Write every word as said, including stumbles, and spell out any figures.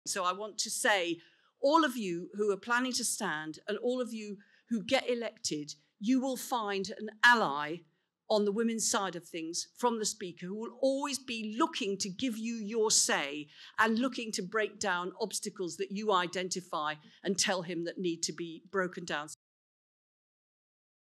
So I want to say, all of you who are planning to stand and all of you who get elected, you will find an ally on the women's side of things from the Speaker, who will always be looking to give you your say and looking to break down obstacles that you identify and tell him that need to be broken down.